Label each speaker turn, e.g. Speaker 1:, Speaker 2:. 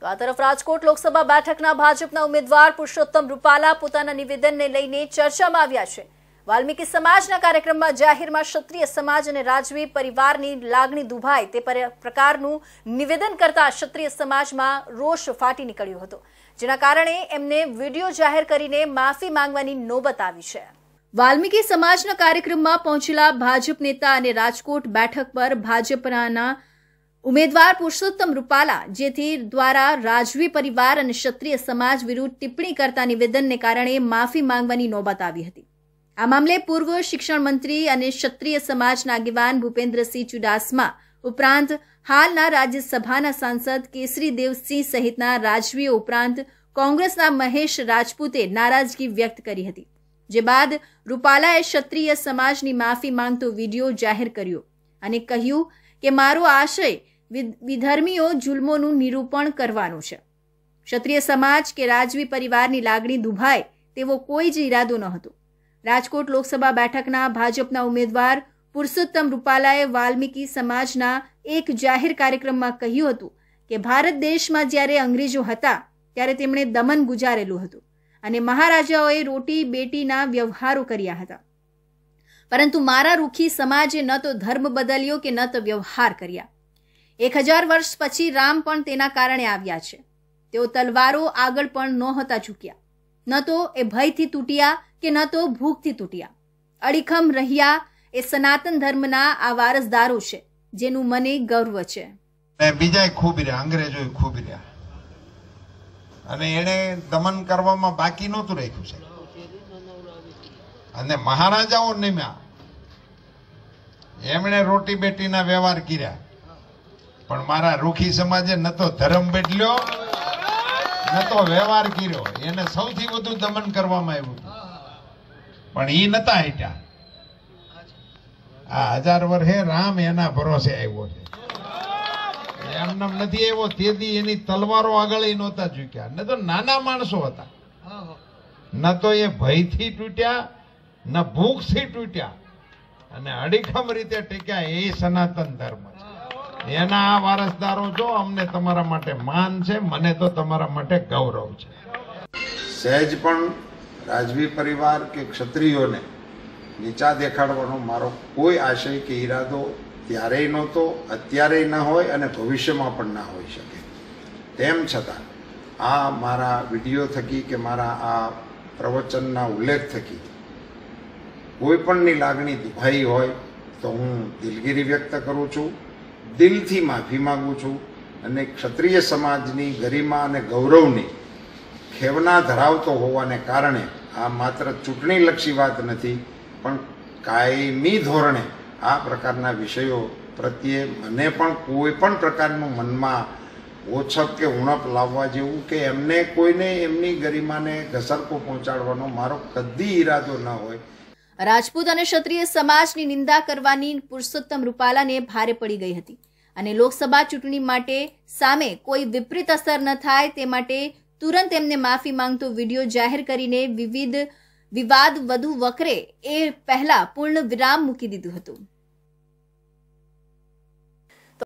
Speaker 1: તો આ તરફ રાજકોટ લોકસભા બેઠકના ભાજપના ઉમેદવાર પુરુષોત્તમ રૂપાલા પોતાના નિવેદનને લઈને ચર્ચામાં આવ્યા છે। વાલ્મીકી સમાજના કાર્યક્રમમાં જાહેરમાં ક્ષત્રિય સમાજ અને રાજવી પરિવારની લાગણી દુભાય તે પ્રકારનું નિવેદન કરતા ક્ષત્રિય સમાજમાં રોષ ફાટી નીકળ્યો હતો, જેના કારણે એમને વિડીયો જાહેર કરીને માફી માંગવાની નોબત આવી છે। વાલ્મીકી સમાજના કાર્યક્રમમાં પહોંચેલા ભાજપ નેતા અને રાજકોટ બેઠક પર ભાજપના ઉમેદવાર પુરુષોત્તમ રૂપાલા જેથી દ્વારા રાજવી પરિવાર અને ક્ષત્રિય સમાજ વિરુદ્ધ ટિપ્પણી કરતા નિવેદનને કારણે માફી માંગવાની નોબત આવી હતી। આ મામલે પૂર્વ શિક્ષણ મંત્રી અને ક્ષત્રિય સમાજના આગેવાન ભૂપેન્દ્રસિંહ ચુડાસમા ઉપરાંત હાલના રાજ્યસભાના સાંસદ કેસરીદેવસિંહ સહિતના રાજવીઓ ઉપરાંત કોંગ્રેસના મહેશ રાજપૂતે નારાજગી વ્યક્ત કરી હતી, જે બાદ રૂપાલાએ ક્ષત્રિય સમાજની માફી માંગતો વિડીયો જાહેર કર્યો અને કહ્યું કે મારો આશય વિધર્મીઓ જુલ્મોનું નિરૂપણ કરવાનું છે। ક્ષત્રિય સમાજ કે રાજવી પરિવારની લાગણી દુભાય તેવો કોઈ જ ઈરાદો ન હતો। રાજકોટ લોકસભા બેઠકના ભાજપના ઉમેદવાર પુરુષોત્તમ રૂપાલાએ વાલ્મીકી સમાજના એક જાહેર કાર્યક્રમમાં કહ્યું હતું કે ભારત દેશમાં જ્યારે અંગ્રેજો હતા ત્યારે તેમણે દમન ગુજારેલું હતું અને મહારાજાઓએ રોટી બેટીના વ્યવહારો કર્યા હતા, પરંતુ મારા રૂખી સમાજે ન તો ધર્મ બદલ્યો કે ન તો વ્યવહાર કર્યા। 1000 વર્ષ પછી રામ પણ તેના કારણે આવ્યા છે। તેઓ તલવારો આગળ પણ નહોતા ઝૂક્યા, ન તો એ ભયથી તૂટ્યા કે ન તો ભૂખથી તૂટ્યા। અડીખમ રહ્યા એ સનાતન ધર્મના આ વારસદારો છે, જેનું મને ગર્વ છે।
Speaker 2: બીજા ખૂબ રહ્યા, અંગ્રેજો ખૂબ રહ્યા અને એને દમન કરવામાં બાકી નહોતું રાખ્યું છે અને મહારાજાઓ નિમ્યા, એમણે રોટી બેટીના વ્યવહાર કર્યા, પણ મારા રૂખી સમાજે ન તો ધર્મ બદલ્યો ન તો વ્યવહાર કર્યો। એને સૌથી વધુ દમન કરવામાં આવ્યું પણ ઈ નતા હટ્યા। આ 1000 વર્ષે રામ એના ભરોસે આવ્યો છે, એમને નથી આવ્યો। તેથી એની તલવારો આગળ નહોતા ઝૂક્યા, ન તો નાના માણસો હતા, ન તો એ ભયથી તૂટ્યા ન ભૂખથી તૂટ્યા અને અડીખમ રીતે ટીક્યા। એ સનાતન ધર્મ છે, એના આ વારસદારો છો। અમને તમારા માટે માન છે, મને તો તમારા માટે ગૌરવ છે। સહેજ પણ રાજવી પરિવાર કે ક્ષત્રિયોને નીચા દેખાડવાનો મારો કોઈ આશય કે ઈરાદો ત્યારેય નહોતો, અત્યારેય ના હોય અને ભવિષ્યમાં પણ ના હોઈ શકે। તેમ છતાં આ મારા વિડીયો થકી કે મારા આ પ્રવચનના ઉલ્લેખ થકી કોઈ પણની લાગણી દુભાઈ હોય તો હું દિલગીરી વ્યક્ત કરું છું, દિલથી માફી માંગુ છું અને ક્ષત્રિય સમાજની ગરિમા અને ગૌરવની ખેવના ધરાવતો હોવાને કારણે આ માત્ર ચૂંટણીલક્ષી વાત નથી, પણ કાયમી ધોરણે આ પ્રકારના વિષયો પ્રત્યે મને પણ કોઈ પણ પ્રકારનું મનમાં ઓછપ કે ઉણપ લાવવા જેવું કે એમને કોઈને એમની ગરિમાને ઘસરકો પહોંચાડવાનો મારો કદી ઈરાદો ન હોય।
Speaker 1: રાજપૂત અને ક્ષત્રિય સમાજની નિંદા કરવાની પુરુષોત્તમ રૂપાલાને ભારે પડી ગઈ હતી અને લોકસભા ચૂંટણી માટે સામે કોઈ વિપરીત અસર ન થાય તે માટે તુરંત એમને માફી માંગતો વિડીયો જાહેર કરીને વિવાદ વધુ વકરે એ પહેલા પૂર્ણ વિરામ મૂકી દીધું હતું।